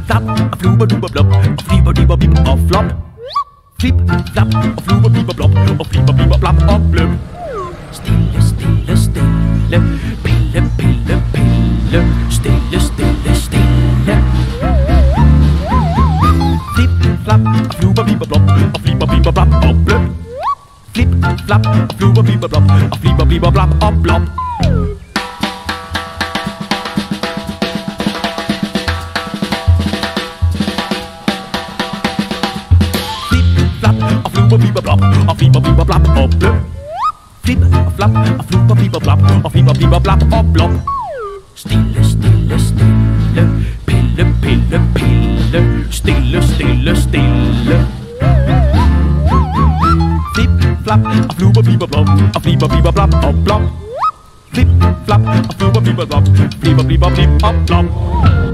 flap, og fluber duber blop, og flipper dipper bip og flop. Flip, flap, og fluber bipper blop, og flipper bipper blap og bløp. Stille, stille, stille, pille, pille, pille, stille, stille, stille. Flip, flap, og fluber bipper blop, og flipper bipper blap og bløp. Flip, flap, og fluber bipper blop, og flipper bipper blap og blop. Og fluber bipper blop, og flipper bipper blap og bløp. Flip og flap, og fluber bipper blop, og flipper bipper blap og blop. Stille, stille, stille, pille, pille, pille, stille, stille, stille. Flip, flap, og fluber bipper blop, og flipper bipper blap og blop. Flip, flap, og fluber bipper blop, flipper bipper blip og blop.